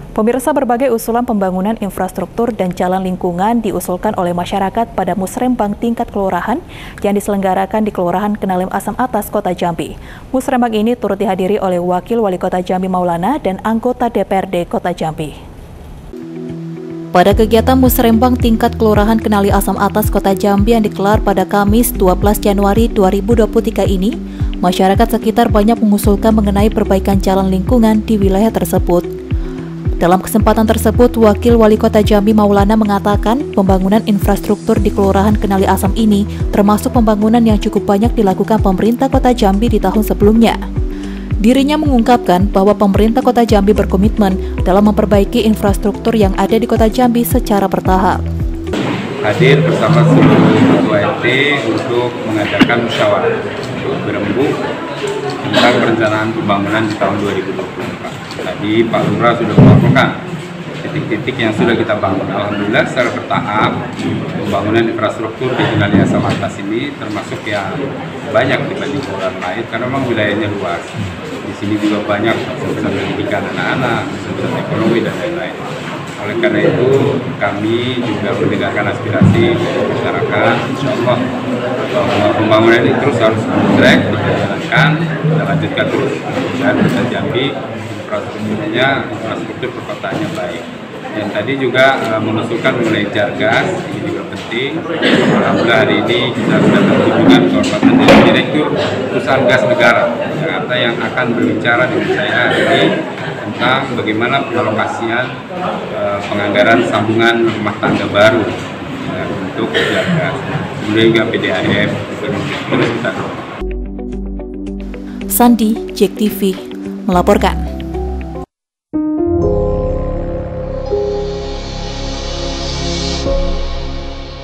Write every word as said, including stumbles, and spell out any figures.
Pemirsa, berbagai usulan pembangunan infrastruktur dan jalan lingkungan diusulkan oleh masyarakat pada musrembang tingkat kelurahan yang diselenggarakan di Kelurahan Kenalim Asam Atas, Kota Jambi. Musrembang ini turut dihadiri oleh Wakil Wali Kota Jambi Maulana dan anggota D P R D Kota Jambi. Pada kegiatan musrembang tingkat Kelurahan Kenali Asam Atas Kota Jambi yang digelar pada Kamis dua belas Januari dua ribu dua puluh tiga ini, masyarakat sekitar banyak mengusulkan mengenai perbaikan jalan lingkungan di wilayah tersebut. Dalam kesempatan tersebut, Wakil Wali Kota Jambi Maulana mengatakan pembangunan infrastruktur di Kelurahan Kenali Asam ini termasuk pembangunan yang cukup banyak dilakukan pemerintah Kota Jambi di tahun sebelumnya. Dirinya mengungkapkan bahwa pemerintah Kota Jambi berkomitmen dalam memperbaiki infrastruktur yang ada di Kota Jambi secara bertahap. Hadir bersama seluruh ketua R T untuk mengadakan musyawarah untuk berembuk tentang perencanaan pembangunan di tahun dua ribu dua puluh empat. Tadi Pak Lurah sudah melaporkan titik-titik yang sudah kita bangun. Alhamdulillah secara bertahap pembangunan infrastruktur di Kenali Asam Atas ini termasuk yang banyak dibanding kelurahan lain karena memang wilayahnya luas. Di sini juga banyak pusat pendidikan anak-anak, pusat ekonomi dan lain-lain. Oleh karena itu kami juga mendengarkan aspirasi masyarakat. Insya Allah bahwa pembangunan ini terus harus track, dijalankan, kita lanjutkan terus. Dan Kota Jambi infrastrukturnya, infrastruktur perkotaannya baik. Dan tadi juga uh, mengusulkan mengenai gas, ini juga penting. Alhamdulillah hari ini kita sudah berkunjungan kehormatan dari Direktur Perusahaan Gas Negara Jakarta yang akan berbicara dengan saya hari ini tentang bagaimana pengalokasian uh, penganggaran sambungan rumah tangga baru uh, untuk gas. Kemudian juga P D A M terus kita. Sandi, J E K T V melaporkan.